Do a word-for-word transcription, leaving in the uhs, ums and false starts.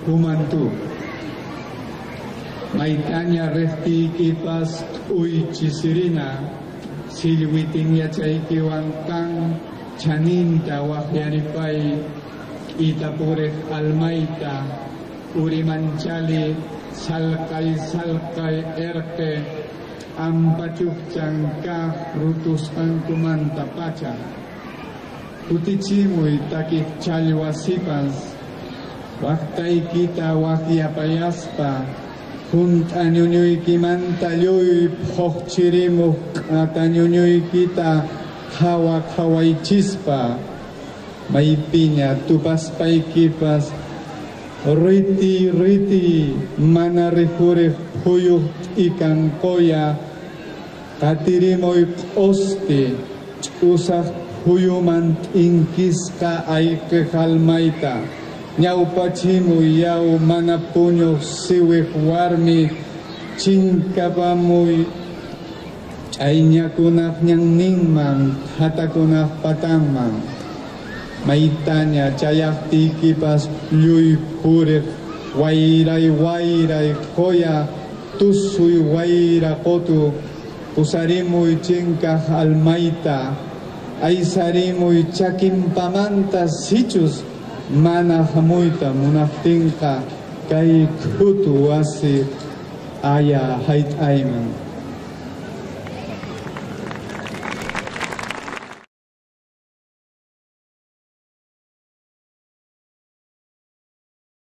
humantu. Maitanya rehti kipas uy cisirina silwiting yachaiki wangkang chaninta wahyaripai itapurek almaita urimanchali salkay salkay erke ampachuk changka rutus angkumanta pacha utichimuy takik chalwasipas waktay kita wahyapayaspa Hunt anyunyuy kimanta yoy pokchirimu at anyunyuy kita hawak haway chispa may pinya tupas pay kipas riti riti manarihurih huyuk ikan koya katirimoy osti usah huyumant inkiska ay kehalmaita Nyau pachimu yau mana punyo siwik warmi cingkapamuy ay nyakunak nyang ningmang hatakunak patangmang maitanya cayak tikipas yuy purik wairay wairay koya tusuy waira kotu usarimuy cingkah almaita ay sarimuy chakimpamanta sichus mana hamuita munaftingka kay kutu wasi aya hait aiman